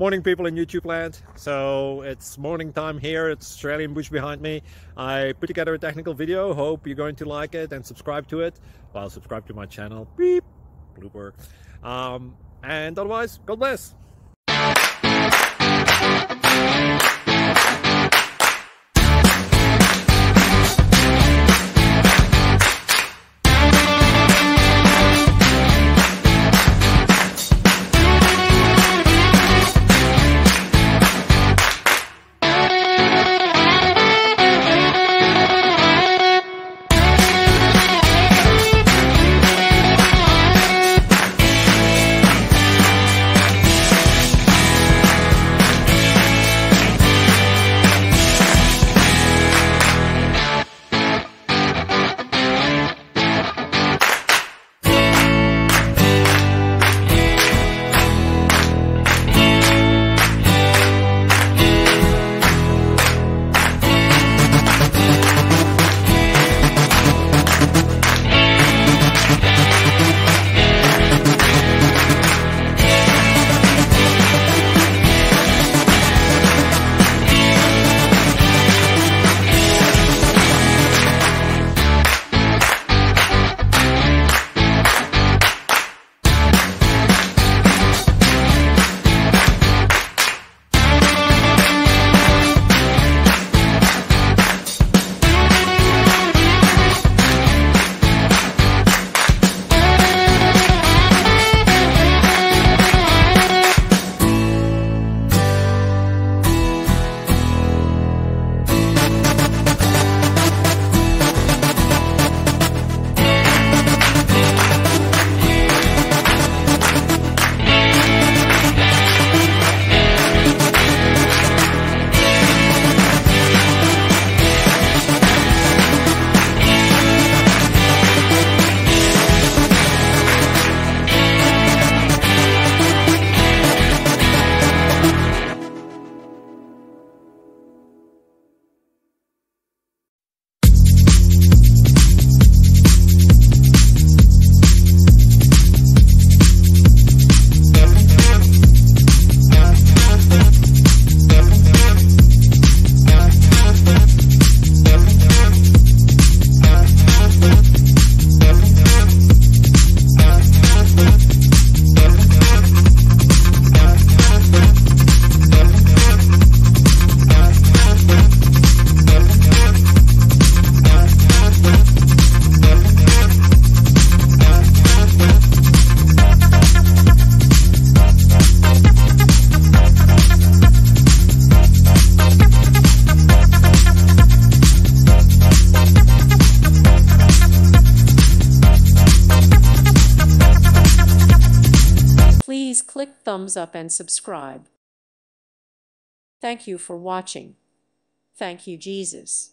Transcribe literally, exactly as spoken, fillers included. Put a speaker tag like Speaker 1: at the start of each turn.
Speaker 1: Morning, people in YouTube land. So it's morning time here. It's Australian bush behind me. I put together a technical video. Hope you're going to like it and subscribe to it. Well, subscribe to my channel. Beep. Blooper. Um, and otherwise, God bless.
Speaker 2: Please click thumbs up and subscribe. Thank you for watching. Thank you, Jesus.